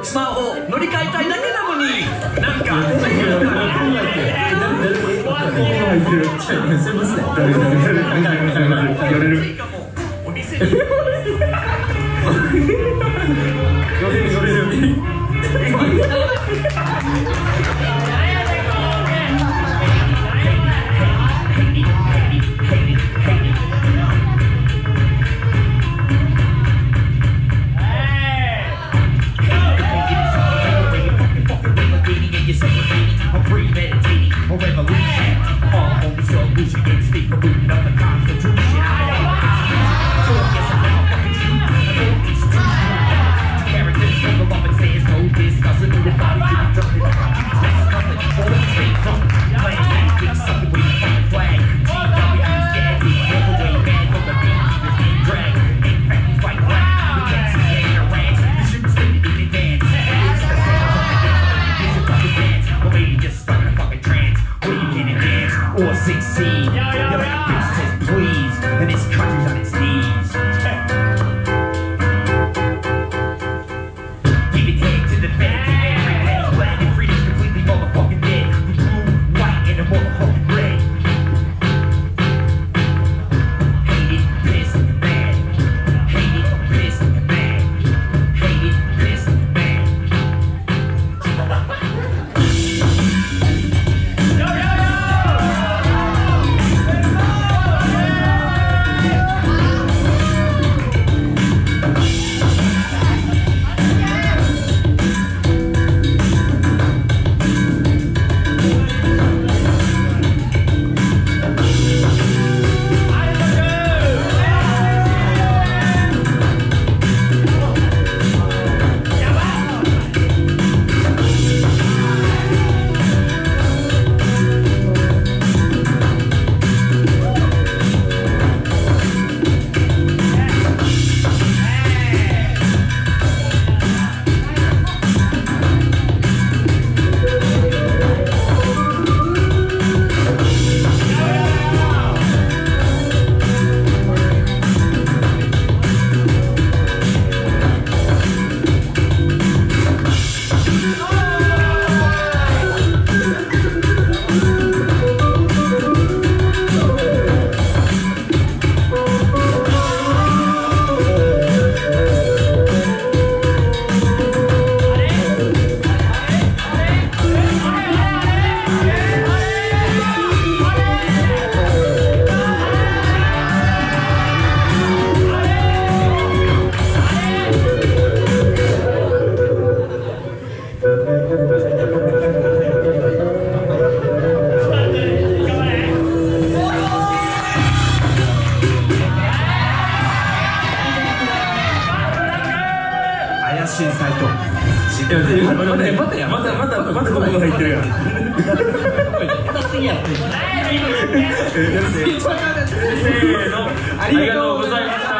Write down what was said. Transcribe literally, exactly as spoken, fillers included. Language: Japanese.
スマホを乗り換えたいだけなのに、なんかお店にor succeed. Your bitch says please, and this country's on its knees. Give it head to the bed, to every head. Land and freedom's completely motherfucking dead. Blue, white, and a motherfucking red. Hate it, pissed, mad. Hate it, pissed, mad. Hate it, pissed, mad. 震災とまたやまたやまたまたまたここが入ってるやん。また次やって。せーの、ありがとうございました。